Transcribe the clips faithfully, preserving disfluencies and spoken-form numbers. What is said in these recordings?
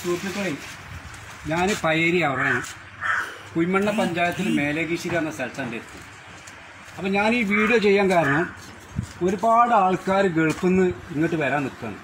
സുഹൃത്തുക്കളെ, ഞാൻ പയേരി അവറാണ്. കുയ്മണ്ണ പഞ്ചായത്തിൽ മേലേകീശ്ശേരി എന്ന സ്ഥലത്താണ് എത്തി. അപ്പം ഞാൻ ഈ വീഡിയോ ചെയ്യാൻ കാരണം ഒരുപാട് ആൾക്കാർ ഗൾഫിൽ നിന്ന് ഇങ്ങോട്ട് വരാൻ നിൽക്കുകയാണ്.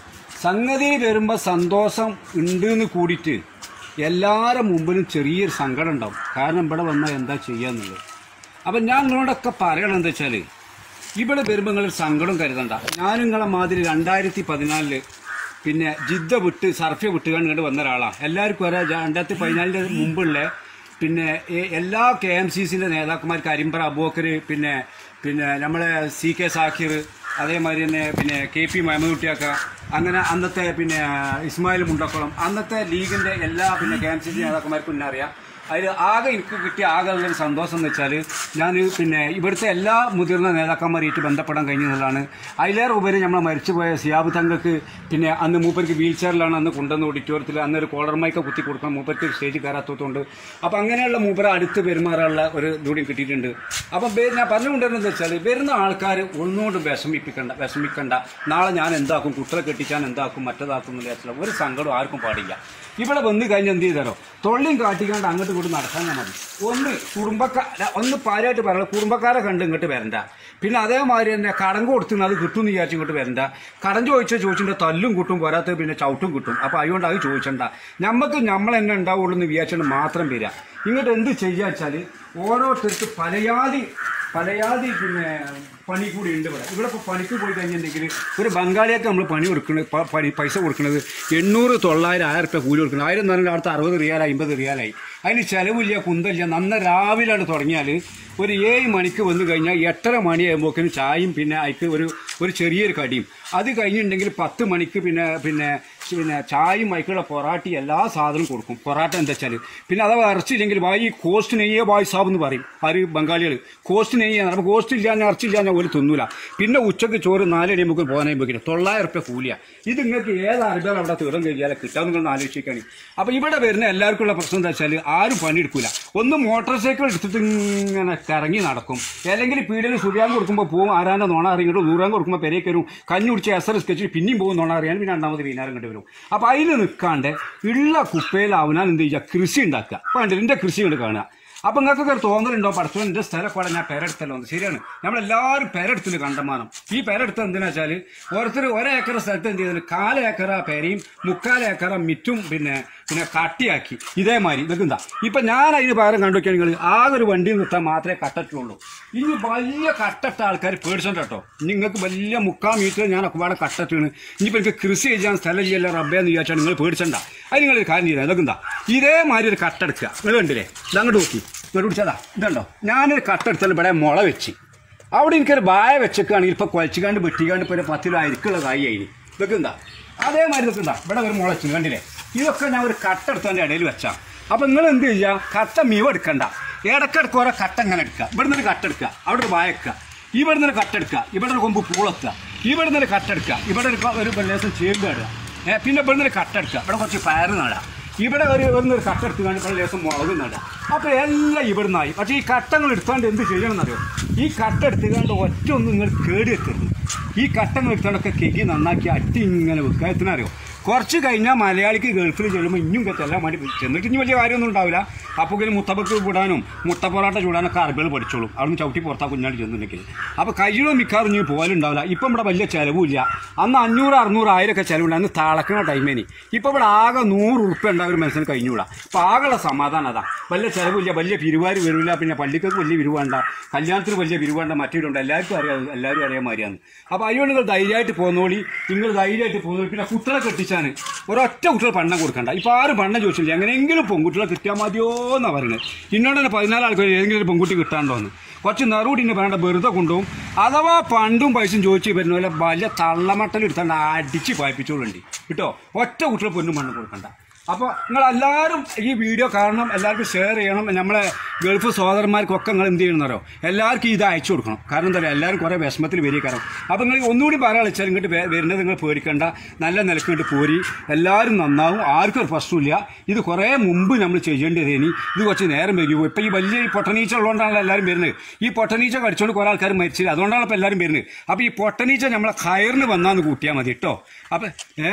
സംഗതി വരുമ്പോൾ സന്തോഷം ഉണ്ട് എന്ന് കൂടിയിട്ട് എല്ലാവരുടെ മുമ്പിലും ചെറിയൊരു സങ്കടം ഉണ്ടാവും. കാരണം ഇവിടെ വന്നാൽ എന്താ ചെയ്യാന്നുള്ളത്. അപ്പം ഞാൻ നിങ്ങളോടൊക്കെ പറയണം എന്താ വെച്ചാൽ, ഇവിടെ വരുമ്പോൾ നിങ്ങളൊരു സങ്കടം കരുതണ്ട. ഞാൻ നിങ്ങളെ മാതിരി രണ്ടായിരത്തി പതിനാലില് പിന്നെ ജിദ്ദ വിട്ട് സർഫ്യ വിട്ട് കണ്ടിട്ട് വന്ന ഒരാളാണ്. എല്ലാവർക്കും അറിയാം, രണ്ടായിരത്തി പതിനാലിൻ്റെ മുമ്പുള്ള പിന്നെ എല്ലാ കെ എം സി സിൻ്റെ നേതാക്കന്മാർ കരിമ്പറ അബൂബക്കർ, പിന്നെ പിന്നെ നമ്മളെ സി കെ സാക്കിർ, അതേമാതിരി തന്നെ പിന്നെ കെ പി മുഹമ്മദ് കുട്ടിയാക്ക, അങ്ങനെ അന്നത്തെ പിന്നെ ഇസ്മായിൽ മുണ്ടക്കുളം, അന്നത്തെ ലീഗിൻ്റെ എല്ലാ പിന്നെ കെ എം സി സി നേതാക്കന്മാർക്കും പിന്നെ അറിയാം. അതിൽ ആകെ എനിക്ക് കിട്ടിയ ആകെ ഉള്ളൊരു സന്തോഷം എന്ന് വെച്ചാൽ, ഞാൻ പിന്നെ ഇവിടുത്തെ എല്ലാ മുതിർന്ന നേതാക്കന്മാരായിട്ട് ബന്ധപ്പെടാൻ കഴിഞ്ഞെന്നുള്ളതാണ്. അതിലേറെ ഉപരി നമ്മൾ മരിച്ചുപോയ സിയാബ് തങ്ങൾക്ക് പിന്നെ അന്ന് മൂപ്പർക്ക് വീൽ ചെയറിലാണ് അന്ന് കൊണ്ടുവന്ന ഓഡിറ്റോറിയത്തിൽ അന്നൊരു കോളർ മൈക്ക് കുത്തി കൊടുക്കണം, മൂപ്പർക്ക് സ്റ്റേജ് കയറാത്തതുകൊണ്ട്. അപ്പോൾ അങ്ങനെയുള്ള മൂപ്പരെ അടുത്ത് പെരുമാറാനുള്ള ഒരു ഇതുകൂടി കിട്ടിയിട്ടുണ്ട്. അപ്പം ഞാൻ പറഞ്ഞുകൊണ്ടിരുന്നതെന്ന് വെച്ചാൽ, വരുന്ന ആൾക്കാർ ഒന്നുകൊണ്ടും വിഷമിപ്പിക്കണ്ട വിഷമിക്കണ്ട നാളെ ഞാൻ എന്താക്കും, കുട്ടികളെ കെട്ടിച്ചാൻ എന്താക്കും, മറ്റേതാക്കും എന്നുള്ള ഒരു സങ്കടം ആർക്കും പാടില്ല. ഇവിടെ വന്ന് കഴിഞ്ഞ് എന്ത് ചെയ്താലോ, തൊള്ളിയും കാട്ടിക്കാണ്ട് അങ്ങോട്ട് ഇങ്ങോട്ട് നടക്കാൻ മതി. ഒന്ന് കുടുംബക്കാര ഒന്ന് പാരായിട്ട് പറയുന്നത്, കുടുംബക്കാരെ കണ്ട് ഇങ്ങോട്ട് വരണ്ട. പിന്നെ അതേമാതിരി തന്നെ കടം കൊടുത്തുനിന്ന് അത് കിട്ടും എന്ന് വിചാരിച്ച് ഇങ്ങോട്ട് വരണ്ട. കടം ചോദിച്ചാൽ ചോദിച്ചിട്ട് തല്ലും കിട്ടും, പോരാത്ത പിന്നെ ചവിട്ടും കിട്ടും. അപ്പോൾ അതുകൊണ്ട് അത് ചോദിച്ചണ്ട. നമുക്ക് നമ്മൾ തന്നെ ഉണ്ടാവുള്ളൂ എന്ന് വിചാരിച്ചുകൊണ്ട് മാത്രം വരിക. ഇങ്ങോട്ട് എന്ത് ചെയ്യുക വെച്ചാൽ, ഓരോരുത്തർക്ക് പലയാതി പലയാതി പിന്നെ പണി കൂടി ഉണ്ട് ഇവിടെ. ഇവിടെ ഇപ്പോൾ പണിക്ക് പോയി കഴിഞ്ഞിട്ടുണ്ടെങ്കിൽ ഒരു ബംഗാളിയൊക്കെ നമ്മൾ പണി കൊടുക്കുന്നത് പണി പൈസ കൊടുക്കുന്നത് എണ്ണൂറ് തൊള്ളായിരം ആയിരം റുപ്യ കൂലി കൊടുക്കുന്നത്. ആയിരം എന്ന് പറഞ്ഞാൽ അടുത്ത് അറുപത് റിയാലായി അമ്പത് റിയാലായി. അതിന് ചിലവില്ല കുന്തമില്ല. നന്ന രാവിലെയാണ് തുടങ്ങിയാൽ ഒരു ഏഴ് മണിക്ക് വന്നു കഴിഞ്ഞാൽ എട്ടര മണിയാകുമ്പോഴേക്കും ചായയും പിന്നെ അതിക്ക് ഒരു ഒരു ചെറിയൊരു കടിയും. അത് കഴിഞ്ഞിട്ടുണ്ടെങ്കിൽ പത്ത് മണിക്ക് പിന്നെ പിന്നെ പിന്നെ ചായയും അതിക്കുള്ള പൊറാട്ടി എല്ലാ സാധനവും കൊടുക്കും. പൊറാട്ട എന്താ വെച്ചാൽ പിന്നെ അഥവാ ഇറച്ചില്ലെങ്കിൽ ബായി കോസ്റ്റ് നെയ്യേ ബായ് സാബ് എന്ന് പറയും ആര് ബംഗാളികൾ. കോസ്റ്റ് നെയ്യാണ്. അപ്പോൾ കോസ്റ്റ് ഇല്ലാഞ്ഞാൽ ഇറച്ചില്ലാഞ്ഞാൽ ഒരു തിന്നൂല. പിന്നെ ഉച്ചയ്ക്ക് ചോറ് നാലടി നമുക്ക് പോകാനാകുമ്പോഴേക്കും തൊള്ളായിരം റുപ്യ കൂലിയാണ്. ഇത് നിങ്ങൾക്ക് ഏത് അറുപത് അവിടെ തീർന്നു കഴിഞ്ഞാൽ കിട്ടാൻ നിങ്ങൾ ആലോചിക്കുകയാണ്. അപ്പോൾ ഇവിടെ വരുന്ന എല്ലാവർക്കും ഉള്ള പ്രശ്നം എന്താ വെച്ചാൽ, ആരും പണിയെടുക്കില്ല. ഒന്ന് മോട്ടോർ സൈക്കിൾ എടുത്തിട്ട് ഇങ്ങനെ കറങ്ങി നടക്കും, അല്ലെങ്കിൽ പീടിയിൽ സുരിയാൻ കൊടുക്കുമ്പോൾ പോകും, ആരാൻ്റെ നോണ അറിയിങ്ങോട്ട് നൂറാൻ കൊടുക്കുമ്പോൾ പെരേക്ക് വരും, കഞ്ഞി കുടിച്ച് എസ് എസ് കെച്ചിട്ട് പിന്നെയും പോകും നോണ അറിയാൻ, പിന്നെ രണ്ടാമത് വീനാരം കണ്ടു വരും. അപ്പോൾ അതിൽ നിൽക്കാണ്ട് ഉള്ള കുപ്പയിലാവുനാൽ എന്ത് ചെയ്യുക, കൃഷി ഉണ്ടാക്കുക. അപ്പോൾ ഉണ്ട് എൻ്റെ കൃഷി കൊണ്ട് കാണുക. അപ്പം നിങ്ങൾക്കൊക്കെ ഒരു തോന്നലുണ്ടോ, പഠിച്ചോ എൻ്റെ സ്ഥലപ്പാടെ ഞാൻ പെരെടുത്തല്ലോ എന്ന്. ശരിയാണ്, നമ്മളെല്ലാവരും പെരെടുത്തിൽ കണ്ടമാനം. ഈ പെരെടുത്ത് എന്തിനാ വെച്ചാൽ, ഓരോരുത്തർ ഒരേക്കറ സ്ഥലത്ത് എന്ത് ചെയ്താൽ കാല ഏക്കറ പെരയും മുക്കാൽ ഏക്കറ മിറ്റും പിന്നെ പിന്നെ കട്ടിയാക്കി ഇതേമാതിരി ഇതൊക്കെ. ഇപ്പം ഞാൻ അതിന് പകരം കണ്ടുവയ്ക്കാൻ നിങ്ങൾ ആകെ ഒരു വണ്ടി നിർത്താൻ മാത്രമേ കട്ടിട്ടുള്ളൂ. ഇനി വലിയ കട്ടിട്ട ആൾക്കാർ പേടിച്ചോണ്ട് കേട്ടോ. നിങ്ങൾക്ക് വലിയ മുക്കാൽ മീറ്റർ ഞാൻ ഒക്കെപാടെ കട്ടിട്ടാണ്. ഇനിയിപ്പോൾ എനിക്ക് കൃഷി ചെയ്യാൻ സ്ഥലം ചെയ്യല്ലോ റബ്ബേന്ന് വിചാരിച്ചാൽ നിങ്ങൾ പേടിച്ചണ്ട. അത് നിങ്ങളൊരു കാര്യം ചെയ്താൽ ഇതൊക്കെ എന്താ ഇതേമാതിരി ഒരു കട്ടെടുക്കുക. നിങ്ങൾ കണ്ടില്ലേ, ഇതങ്ങോട്ട് നോക്കി ഇങ്ങോട്ട് പിടിച്ചതാ. ഇതുണ്ടോ, ഞാനൊരു കട്ടെടുത്താൽ ഇവിടെ മുള വെച്ച് അവിടെ എനിക്കൊരു ബായ വെച്ചൊക്കെയാണെങ്കിൽ ഇപ്പോൾ കുഴച്ചിക്കാണ്ട് വെട്ടിക്കാണ്ട് ഇപ്പോൾ ഒരു പത്ത് കിലോ അരിക്കുള്ള കായി ആയി. ഇതൊക്കെ എന്താ അതേമാതിരി ഇതൊക്കെ എന്താ ഇവിടെ ഒരു മുള വെച്ചു കണ്ടില്ലേ. ഇതൊക്കെ ഞാൻ ഒരു കട്ടെടുത്തതിൻ്റെ ഇടയിൽ വെച്ചാൽ. അപ്പോൾ നിങ്ങൾ എന്ത് ചെയ്യുക, കട്ട മീവ് എടുക്കണ്ട, ഇടയ്ക്കിടയ്ക്ക് ഓരോ കട്ട ഇങ്ങനെ എടുക്കുക. ഇവിടെ നിന്ന് കട്ടെടുക്കുക, അവിടെ ഒരു വായക്കുക, ഇവിടെ നിന്ന് കട്ടെടുക്കുക, ഇവിടെ ഒരു കൊമ്പ് പൂളെത്തുക, ഇവിടെ നിന്ന് കട്ടെടുക്കുക, ഇവിടെ ഒരു ഒരു ലേസം ചേമ്പ് ഇടുക, പിന്നെ ഇവിടെ നിന്ന് കട്ടെടുക്കുക, ഇവിടെ കുറച്ച് പയർ നടുക, ഇവിടെ ഒരു ഒരു കട്ടെടുത്ത് കണ്ട് ഇവിടെ ലേസം മുളക് നടുക. അപ്പോൾ എല്ലാം ഇവിടെ നിന്നായി. പക്ഷേ ഈ കട്ടങ്ങൾ എടുത്താണ്ട് എന്ത് ചെയ്യണമെന്നറിയോ, ഈ കട്ട എടുത്തുകൊണ്ട് ഒറ്റ ഒന്നും നിങ്ങൾ കേടി വെക്കരുത്. ഈ കട്ടങ്ങൾ എടുത്താണ്ടൊക്കെ കെക്കി നന്നാക്കി അട്ടി ഇങ്ങനെ വെക്കുക. എത്തിനറിയോ, കുറച്ച് കഴിഞ്ഞാൽ മലയാളിക്ക് ഗൾഫിൽ ചെല്ലുമ്പോൾ ഇനിയും എല്ലാം വേണ്ടി ചെന്നിട്ട് ഇനി വലിയ കാര്യമൊന്നും ഉണ്ടാവില്ല. അപ്പോൾ മുത്തപ്പക്ക് വിടാനും മുട്ട പൊറാട്ട ചൂടാനൊക്കെ അറബികൾ പഠിച്ചോളും. അവിടെ നിന്ന് ചവിട്ടി പുറത്താ കുഞ്ഞാടി ചെന്നിട്ടുണ്ടെങ്കിൽ. അപ്പോൾ കഴിയുമോ മിക്കാറും ഇനി പോലുണ്ടാവില്ല. ഇപ്പം ഇവിടെ വലിയ ചിലവുമില്ല. അന്ന് അഞ്ഞൂറ് അറുന്നൂറ് ആയിരമൊക്കെ ചിലവുണ്ട്, അന്ന് തളക്കുന്ന ടൈമേനി. ഇപ്പോൾ ഇവിടെ ആകെ നൂറ് ഉറുപ്പ്യ ഉണ്ടാകും ഒരു മനുഷ്യന് കഴിഞ്ഞൂടാ. അപ്പോൾ ആകെയുള്ള സമാധാനം അതാ. വലിയ ചിലവില്ല, വലിയ പിരിവാര് വരില്ല. പിന്നെ പള്ളിക്കൊക്കെ വലിയ പിരിവേണ്ട, കല്യാണത്തിന് വലിയ പിരിവേണ്ട, മറ്റേരുണ്ട്. എല്ലാവർക്കും അറിയാം, എല്ലാവരും അറിയാൻ മാതിരിയാണ്. അപ്പോൾ അതുകൊണ്ട് നിങ്ങൾ ധൈര്യമായിട്ട് പോന്നോളി, നിങ്ങൾ ധൈര്യമായിട്ട് പോന്നോളി. പിന്നെ കുട്ടികളെ കെട്ടിച്ചാൽ ഒരൊറ്റ കുട്ടികൾ പണ്ണം കൊടുക്കണ്ട. ഇപ്പോൾ ആരും പണ്ണം ചോദിച്ചില്ല, എങ്ങനെയെങ്കിലും പെൺകുട്ടികളെ കിട്ടിയാൽ മതിയോ എന്നാണ് പറയുന്നത്. ഇന്നോട് തന്നെ പതിനാല് ആൾക്കാർ ഏതെങ്കിലും ഒരു പെൺകുട്ടി കിട്ടാണ്ടോന്ന് കുറച്ച് നെറുകൂട്ടിൻ്റെ പറയേണ്ട വെറുതെ കൊണ്ടുപോകും. അഥവാ പണ്ടും പൈസയും ചോദിച്ച് വരുന്ന പോലെ വലിയ തള്ളമട്ടൽ എടുത്താണ്ട് അടിച്ച് പായിപ്പിച്ചോളുണ്ട് കേട്ടോ. ഒറ്റ കുട്ടികൾ പൊന്നും പണ്ണം കൊടുക്കണ്ട. അപ്പോൾ നിങ്ങളെല്ലാവരും ഈ വീഡിയോ കാണണം, എല്ലാവർക്കും ഷെയർ ചെയ്യണം. നമ്മളെ ഗൾഫ് സഹോദരന്മാർക്കൊക്കെ നിങ്ങൾ എന്ത് ചെയ്യണമെന്നറിയോ, എല്ലാവർക്കും ഇത് അയച്ചു കൊടുക്കണം. കാരണം എന്താ പറയുക, എല്ലാവരും കുറേ വിഷമത്തിൽ വരിക. കാരണം അപ്പോൾ നിങ്ങൾ ഒന്നുകൂടി പറയാൻ വെച്ചാൽ ഇങ്ങോട്ട് വരുന്നത് നിങ്ങൾ പേടിക്കണ്ട, നല്ല നിലക്ക് ഇങ്ങോട്ട് പോരി, എല്ലാവരും നന്നാവും, ആർക്കും ഒരു പ്രശ്നമില്ല. ഇത് കുറേ മുമ്പ് നമ്മൾ ചെയ്യേണ്ടത്, ഇനി ഇത് കുറച്ച് നേരം വൈകി പോകും. ഇപ്പോൾ ഈ വലിയ ഈ പൊട്ടനീച്ച ഉള്ളതുകൊണ്ടാണല്ലോ എല്ലാവരും വരുന്നത്. ഈ പൊട്ടനീച്ച കടിച്ചുകൊണ്ട് കുറേ ആൾക്കാർ മരിച്ചില്ല, അതുകൊണ്ടാണ് ഇപ്പോൾ എല്ലാവരും വരുന്നത്. അപ്പോൾ ഈ പൊട്ടനീച്ച നമ്മളെ കയറിന് വന്നാന്ന് കൂട്ടിയാൽ മതി കേട്ടോ. അപ്പോൾ ഏഹ്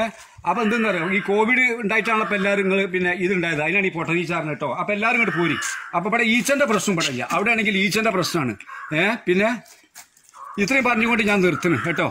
അപ്പോൾ എന്തെന്ന് അറിയാം, ഈ കോവിഡ് ഉണ്ടായിട്ടാണ് ഇപ്പോൾ എല്ലാവരും നിങ്ങൾ പിന്നെ ഇതുണ്ടായത്, അതിനാണ് ഈ പൊട്ടനീച്ചാറിന് കേട്ടോ. അപ്പോൾ എല്ലാവരും ഇങ്ങോട്ട് പോരി. അപ്പോൾ ഇവിടെ ഈച്ചൻ്റെ പ്രശ്നം ഇവിടെ ഇല്ല, അവിടെ ആണെങ്കിൽ ഈച്ചൻ്റെ പ്രശ്നമാണ്. ഏഹ് പിന്നെ ഇത്രയും പറഞ്ഞുകൊണ്ട് ഞാൻ നിർത്തുന്നു കേട്ടോ.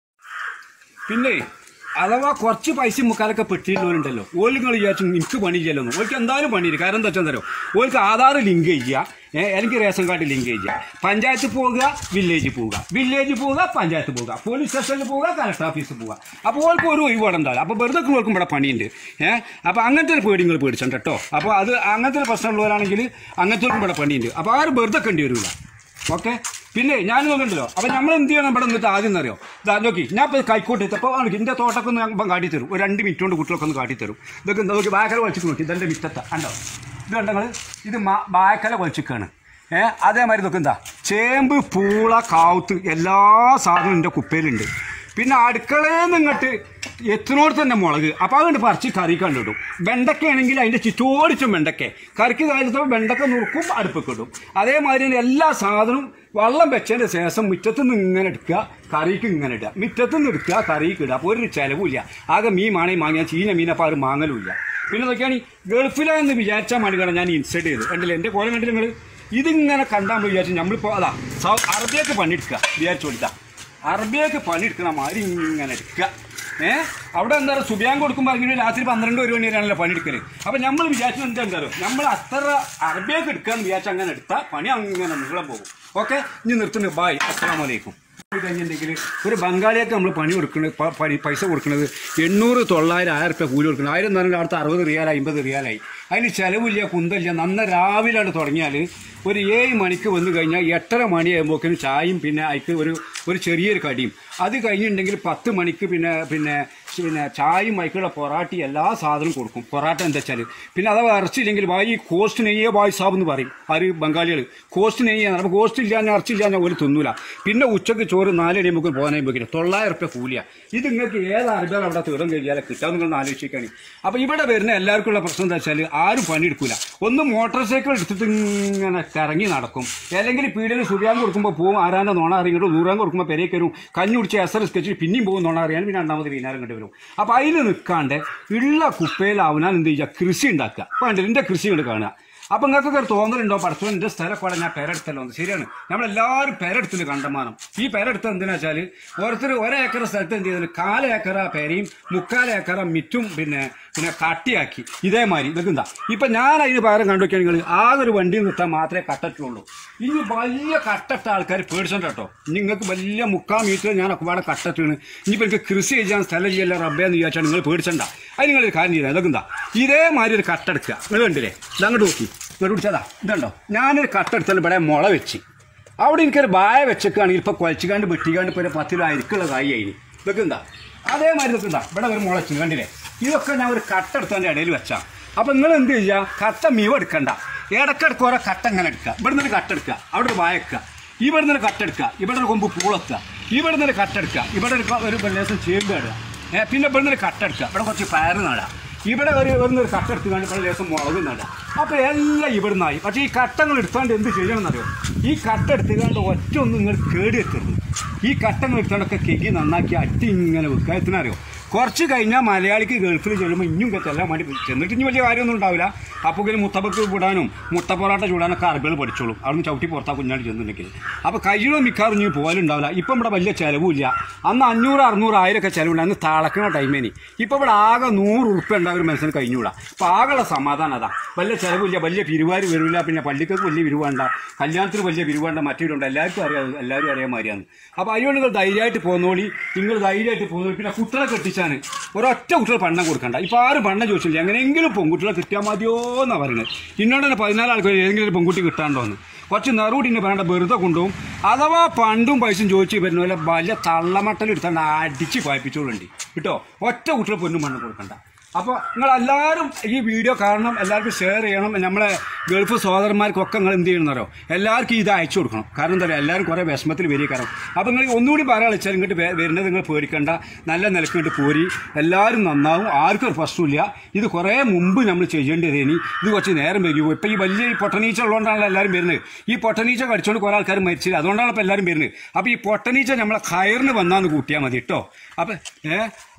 പിന്നെ അഥവാ കുറച്ച് പൈസ മുക്കാലൊക്കെ പെട്ടിട്ടുള്ളവരുണ്ടല്ലോ, ഓല് നിങ്ങൾ വിചാരിച്ചു എനിക്ക് പണി ചെയ്യലോ. ഓൾക്ക് എന്തായാലും പണിയില്ല. കാരണം എന്താ വെച്ചാൽ തരോ, ഓൾക്ക് ആധാർ ലിങ്ക് ചെയ്യുക, എനിക്ക് റേഷൻ കാർഡ് ലിങ്ക് ചെയ്യുക, പഞ്ചായത്ത് പോവുക, വില്ലേജിൽ പോവുക, വില്ലേജിൽ പോവുക, പഞ്ചായത്ത് പോവുക, പോലീസ് സ്റ്റേഷനിൽ പോവുക, കളക്ടർ ഓഫീസിൽ പോവുക. അപ്പോൾ ഓൾക്ക് ഒരു ഒഴിവാട് ഉണ്ടാവില്ല. അപ്പോൾ വെറുതെ ഓൾക്കും ഇവിടെ പണിയുണ്ട്. ഏഹ് അപ്പോൾ അങ്ങനത്തെ ഒരു പേടി നിങ്ങൾ പേടിച്ചിട്ടുണ്ട് കേട്ടോ. അപ്പോൾ അത് അങ്ങനത്തെ ഒരു പ്രശ്നമുള്ളവരാണെങ്കിൽ അങ്ങനത്തെ ഇവിടെ പണിയുണ്ട്. അപ്പോൾ ആരും വെറുതെ കണ്ടി വരില്ല. ഓക്കെ. പിന്നെ ഞാൻ നോക്കണ്ടല്ലോ. അപ്പോൾ നമ്മൾ എന്ത് ചെയ്യണം ഇവിടെ നിന്നിട്ട് ആദ്യം എന്നറിയോ, ഇതാ നോക്കി ഞാൻ ഇപ്പോൾ കൈക്കോട്ട് എത്തപ്പോൾ എൻ്റെ തോട്ടൊക്കെ ഒന്ന് ഞാൻ കാട്ടിത്തരും. ഒരു രണ്ട് മിനിറ്റ് കൊണ്ട് കുട്ടികളൊക്കെ ഒന്ന് കാട്ടിത്തരും. ഇതൊക്കെ നോക്കി ബാക്കല വലിച്ചിട്ട് നോക്കി, ഇതെൻ്റെ മിറ്റത്ത കണ്ടോ, ഇത് കണ്ടങ്ങൾ, ഇത് ബാക്കല വലിച്ചിക്കാണ്. ഏഹ് അതേമാതിരി ഇതൊക്കെ എന്താ ചേമ്പ്, പൂള, കാവുത്ത് എല്ലാ സാധനവും എൻ്റെ കുപ്പയിലുണ്ട്. പിന്നെ അടുക്കളയിൽ നിന്ന് ഇങ്ങോട്ട് എത്തിനോട് തന്നെ മുളക്. അപ്പോൾ അതുകൊണ്ട് പറിച്ച് കറി കണ്ടിടും. വെണ്ടയ്ക്കയാണെങ്കിൽ അതിൻ്റെ ചുറ്റോടിച്ചും വെണ്ടയ്ക്ക കറിക്ക് കാലത്തപ്പോൾ വെണ്ടക്ക നുറുക്കും അടുപ്പൊക്കെ ഇടും. അതേമാതിരി തന്നെ എല്ലാ സാധനവും വെള്ളം വെച്ചതിൻ്റെ ശേഷം മുറ്റത്തു നിന്ന് ഇങ്ങനെ എടുക്കുക, കറിക്ക് ഇങ്ങനെ ഇടുക, മുറ്റത്തു നിന്ന് എടുക്കുക, കറിക്ക് ഇടുക. അപ്പോൾ ഒരു ചിലവില്ല. ആകെ മീൻ മാണേ വാങ്ങിയാൽ ചീന മീനപ്പോൾ അത് മാങ്ങലുമില്ല. പിന്നെ നോക്കിയാണ് ഗൾഫിലാന്ന് വിചാരിച്ചാൽ മടിക്കണം ഞാൻ ഇൻസൈഡ് ചെയ്ത് കണ്ടില്ല. എൻ്റെ കോലം കണ്ടില്ല നിങ്ങൾ. ഇതിങ്ങനെ കണ്ടാൽ വിചാരിച്ചു നമ്മളിപ്പോൾ അതാ അറബിയൊക്കെ പണിയെടുക്കുക വിചാരിച്ചു കൊടുക്കുക. അറബിയൊക്കെ പണിയെടുക്കണ മാതിരി ഇങ്ങനെ എടുക്കുക. ഏഹ് അവിടെ എന്താ പറയുക, സുബിയാൻ കൊടുക്കുമ്പോൾ അങ്ങനെ രാത്രി പന്ത്രണ്ട് ഒരു മണി വരെയാണല്ലോ പണിയെടുക്കൽ. അപ്പോൾ നമ്മൾ വിചാരിച്ചു എന്താ എന്താ പറയുക, നമ്മൾ അത്ര അറബിയൊക്കെ എടുക്കാമെന്ന് വിചാരിച്ചാൽ അങ്ങനെ എടുത്താൽ പണി അങ്ങനെ നീളം പോകും. ഓക്കെ, ഇനി നിർത്തുന്നു. ബായ്, അസ്സലാമു അലൈക്കും. കഴിഞ്ഞിട്ടുണ്ടെങ്കിൽ ഒരു ബംഗാളിയൊക്കെ നമ്മൾ പണി കൊടുക്കുന്നത് പണി പൈസ കൊടുക്കുന്നത് എണ്ണൂറ് തൊള്ളായിരം ആയിരം റുപ്യ കൂലി കൊടുക്കണം. ആയിരം എന്ന് പറഞ്ഞാൽ അടുത്ത അറുപത് റിയാലായി അമ്പത് റിയാലായി. അതിന് ചിലവില്ല, കുന്തമില്ല. നന്ന രാവിലെയാണ് തുടങ്ങിയാൽ ഒരു ഏഴ് മണിക്ക് വന്നു കഴിഞ്ഞാൽ എട്ടര മണിയാകുമ്പോഴേക്കും ചായയും പിന്നെ അതിക്ക് ഒരു ഒരു ചെറിയൊരു കടിയും. അത് കഴിഞ്ഞിട്ടുണ്ടെങ്കിൽ പത്ത് മണിക്ക് പിന്നെ പിന്നെ പിന്നെ ചായയും അതിക്കുള്ള പൊറാട്ടി എല്ലാ സാധനവും കൊടുക്കും. പൊറാട്ട എന്താ വെച്ചാൽ പിന്നെ അഥവാ ഇറച്ചില്ലെങ്കിൽ വായി കോസ്റ്റ് നെയ്യേ വായി സാബ് എന്ന് പറയും ആര് ബംഗാളികൾ. കോസ്റ്റ് നെയ്യാണ്. അപ്പോൾ കോസ്റ്റ് ഇല്ല ഞാൻ ഇറച്ചില്ല ഞാൻ ഒരു തിന്നൂല. പിന്നെ ഉച്ചയ്ക്ക് ചോറ് നാലടി നമുക്ക് പോകാനാകുമ്പോഴേക്കും തൊള്ളായിരം റുപ്യ കൂലിയാണ്. ഇത് നിങ്ങൾക്ക് ഏത് അറബികൾ അവിടെ തീടം കഴിയാലും കിട്ടാൻ നിങ്ങൾ ആലോചിക്കുകയാണ്. അപ്പോൾ ഇവിടെ വരുന്ന എല്ലാവർക്കും ഉള്ള പ്രശ്നം എന്താ വെച്ചാൽ ആരും പണിയെടുക്കില്ല. ഒന്ന് മോട്ടോർ സൈക്കിൾ എടുത്തിട്ട് ഇങ്ങനെ കറങ്ങി നടക്കും, അല്ലെങ്കിൽ പീടികയിൽ സുബിയാൻ കൊടുക്കുമ്പോൾ പോകും, ആരാൻ്റെ നോണ അറിയുന്നുണ്ടോ, നൂറാൻ കൊടുക്കുമ്പോൾ പെരേക്ക് വരും, കഞ്ഞി കുടിച്ച് എസർ സ്കെച്ച് പിന്നെയും പോകും നോണ അറിയാൻ, പിന്നെ രണ്ടാമത് വൈകുന്നേരം കണ്ടു വരും. അപ്പോൾ അതിൽ നിൽക്കാണ്ട് ഉള്ള കുപ്പയിലാവുന്നാൽ എന്ത് ചെയ്യുക, കൃഷി ഉണ്ടാക്കുക. അപ്പോൾ കണ്ടില്ല എൻ്റെ കൃഷി കൊണ്ട് കാണുക. അപ്പം നിങ്ങൾക്കൊക്കെ ഒരു തോന്നലുണ്ടോ, പഠിച്ചോ എൻ്റെ സ്ഥലമൊക്കെ ഞാൻ പെരെടുത്തല്ലോ എന്ന്. ശരിയാണ്, നമ്മളെല്ലാവരും പെരെടുത്തിന് കണ്ടമാനം. ഈ പെരെടുത്ത് എന്തിനാ വെച്ചാൽ ഓരോരുത്തർ ഒരേക്കർ സ്ഥലത്ത് എന്ത് ചെയ്തത് കാലേക്കറ പെരയും മുക്കാലേക്കറ മിറ്റും പിന്നെ പിന്നെ കട്ടിയാക്കി ഇതേമാതിരി ഇതൊക്കെ എന്താ. ഇപ്പം ഞാൻ അതിന് പകരം കണ്ടുവയ്ക്കുകയാണെങ്കിൽ ആകെ ഒരു വണ്ടി നിർത്താൻ മാത്രമേ കട്ടിട്ടുള്ളൂ. ഇനി വലിയ കട്ടിട്ട ആൾക്കാർ പേടിച്ചോണ്ട് കേട്ടോ. നിങ്ങൾക്ക് വലിയ മുക്കാൽ മീറ്റർ ഞാനൊക്കെ പാടെ കട്ടിട്ടാണ്. ഇനിയിപ്പോൾ എനിക്ക് കൃഷി ചെയ്യാൻ സ്ഥലം ചെയ്യല്ല റബ്ബേന്ന് വിചാരിച്ചാൽ നിങ്ങൾ പേടിച്ചണ്ട. അത് നിങ്ങളൊരു കാര്യം ചെയ്താൽ ഇതൊക്കെ എന്താ ഇതേമാതിരി ഒരു കട്ടെടുക്കുക. നിങ്ങൾ കണ്ടില്ലേ, ഇതങ്ങോട്ട് നോക്കി ഇങ്ങോട്ട് പിടിച്ചതാ. ഇതുണ്ടോ ഞാനൊരു കട്ടെടുത്താൽ ഇവിടെ മുള വെച്ച് അവിടെ എനിക്കൊരു ബായ വെച്ചൊക്കെയാണെങ്കിൽ ഇപ്പോൾ കുഴച്ചിക്കാണ്ട് വെട്ടിക്കാണ്ട് ഇപ്പോൾ ഒരു പത്ത് രൂപ അരിക്കുള്ള കായി അതിന് ഇതൊക്കെ എന്താ അതേമാതിരി ഇതൊക്കെ എന്താ ഇവിടെ ഒരു മുളച്ച് കണ്ടില്ലേ. ഇതൊക്കെ ഞാൻ ഒരു കട്ടെടുത്തതിൻ്റെ ഇടയിൽ വെച്ചാൽ. അപ്പോൾ നിങ്ങൾ എന്ത് ചെയ്യുക, കട്ട മീവ് എടുക്കണ്ട, ഇടയ്ക്കിടയ്ക്ക് ഓരോ കട്ട ഇങ്ങനെ എടുക്കുക. ഇവിടെ നിന്ന് കട്ടെടുക്കുക, അവിടെ ഒരു വായക്കുക, ഇവിടെ നിന്ന് കട്ടെടുക്കുക, ഇവിടെ ഒരു കൊമ്പ് പൂളെത്തുക, ഇവിടെ നിന്ന് കട്ടെടുക്കുക, ഇവിടെ ഒരു ഒരു ലേശം ചേമ്പ് ഇടുക, പിന്നെ ഇവിടെ നിന്ന് കട്ടെടുക്കുക, ഇവിടെ കുറച്ച് പയർ നടുക, ഇവിടെ ഒരു ഒരു കട്ടെടുത്ത് കണ്ട് ഇവിടെ ലേശം മുളക് നടുക. അപ്പോൾ എല്ലാം ഇവിടെ നിന്നായി. പക്ഷേ ഈ കട്ടങ്ങൾ എടുത്താണ്ട് എന്ത് ചെയ്യണമെന്നറിയോ, ഈ കട്ട എടുത്തുകൊണ്ട് ഒറ്റ ഒന്നും നിങ്ങൾ കേടി എത്തരുത്. ഈ കട്ടങ്ങൾ എടുത്തോണ്ടൊക്കെ കെകി നന്നാക്കി അട്ടി ഇങ്ങനെ വെക്കുക. എത്തിനറിയോ, കുറച്ച് കഴിഞ്ഞാൽ മലയാളിക്ക് ഗൾഫിൽ ചെല്ലുമ്പോൾ ഇഞ്ഞും ചെല്ലാൻ വേണ്ടി ചെന്നിട്ട് ഇനി വലിയ കാര്യമൊന്നും ഉണ്ടാവില്ല. അപ്പോൾ ഇങ്ങനെ മുത്തപ്പക്ക് വിടാനും മുട്ട പൊറാട്ട ചൂടാനൊക്കെ അറബികൾ പഠിച്ചോളും. അവിടുന്ന് ചവിട്ടി പുറത്താ കുഞ്ഞാണ്ട് ചെന്നിട്ടുണ്ടെങ്കിൽ. അപ്പോൾ കയ്യിലോ മിക്കാറും ഇനി പോലുണ്ടാവില്ല. ഇപ്പം ഇവിടെ വലിയ ചിലവില്ല. അന്ന് അഞ്ഞൂറ് അറുന്നൂറ് ആയിരമൊക്കെ ചിലവുണ്ട്, അന്ന് തളക്കുന്ന ടൈമേനി. ഇപ്പോൾ ഇവിടെ ആകെ നൂറ് ഉറുപ്പ്യ ഉണ്ടാകും ഒരു മനുഷ്യന് കഴിഞ്ഞൂടാ. അപ്പോൾ ആകെയുള്ള സമാധാനം അതാ. വലിയ ചിലവില്ല, വലിയ പിരിവാര് വരില്ല. പിന്നെ പള്ളിക്കൊക്കെ വലിയ പിരിവാണ്ട, കല്യാണത്തിന് വലിയ പിരിവാണ്ട, മറ്റേടുണ്ട്. എല്ലാവർക്കും അറിയാം, എല്ലാവരും അറിയാൻ മാതിരിയാണ്. അപ്പോൾ അതിനോട് നിങ്ങൾ ധൈര്യമായിട്ട് പോകുന്നോളി, നിങ്ങൾ ധൈര്യമായിട്ട് പോകുന്നോളി. പിന്നെ കുട്ടികളെ കെട്ടിച്ചാൽ ഒരൊറ്റ കുട്ടികൾ പണ്ണം കൊടുക്കണ്ട. ഇപ്പോൾ ആരും പണ്ണം ചോദിച്ചില്ല, എങ്ങനെയെങ്കിലും പെൺകുട്ടികളെ കിട്ടിയാൽ മതിയോ എന്നാണ് പറയുന്നത്. ഇന്നോട് തന്നെ പതിനാല് ആൾക്കാർ ഏതെങ്കിലും ഒരു പെൺകുട്ടി കിട്ടാണ്ടോന്ന് കുറച്ച് നെറുകൂട്ടിൻ്റെ പറയേണ്ട വെറുതെ കൊണ്ടുപോകും. അഥവാ പണ്ടും പൈസയും ചോദിച്ച് വരുന്ന പോലെ വലിയ തള്ളമട്ടലെടുത്താണ്ട് അടിച്ച് പായിപ്പിച്ചോളുണ്ട് കേട്ടോ. ഒറ്റ കുട്ടികൾ പൊന്നും പണ്ണം കൊടുക്കണ്ട. അപ്പോൾ നിങ്ങളെല്ലാവരും ഈ വീഡിയോ കാണണം, എല്ലാവർക്കും ഷെയർ ചെയ്യണം. നമ്മളെ ഗൾഫ് സഹോദരന്മാർക്കൊക്കെ നിങ്ങൾ എന്ത് ചെയ്യണമെന്നറിയോ, എല്ലാവർക്കും ഇത് അയച്ചു കൊടുക്കണം. കാരണം എന്താ പറയുക, എല്ലാവരും കുറേ വിഷമത്തിൽ വരിക. കാരണം അപ്പോൾ നിങ്ങൾ ഒന്നുകൂടി പറയാൻ വെച്ചാൽ ഇങ്ങോട്ട് വരുന്നത് നിങ്ങൾ പേടിക്കേണ്ട, നല്ല നിലക്ക് ഇങ്ങോട്ട് പോരി, എല്ലാവരും നന്നാവും, ആർക്കും ഒരു പ്രശ്നമില്ല. ഇത് കുറേ മുമ്പ് നമ്മൾ ചെയ്യേണ്ടതേനി, ഇത് കുറച്ച് നേരം വരികയോ. ഇപ്പോൾ ഈ വലിയ ഈ പൊട്ടനീച്ച ഉള്ളതുകൊണ്ടാണല്ലോ എല്ലാവരും വരുന്നത്. ഈ പൊട്ടനീച്ച കടിച്ചുകൊണ്ട് കുറേ ആൾക്കാർ മരിച്ചില്ല, അതുകൊണ്ടാണ് ഇപ്പോൾ എല്ലാവരും വരുന്നത്. അപ്പോൾ ഈ പൊട്ടനീച്ച നമ്മളെ കയറിന് വന്നാന്ന് കൂട്ടിയാൽ മതി കേട്ടോ. അപ്പം ഏഹ്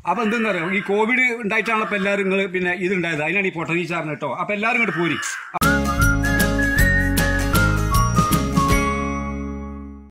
അപ്പോൾ എന്തെന്നറിയോ, ഈ കോവിഡ് ഉണ്ടായിട്ടാണ് ഇപ്പോൾ എല്ലാവരും നിങ്ങൾ പിന്നെ ഇതുണ്ടായത്. അതിനാണ് ഈ പൊട്ടനീച്ചാറിന് കേട്ടോ. അപ്പോൾ എല്ലാവരും ഇങ്ങോട്ട് പോരി.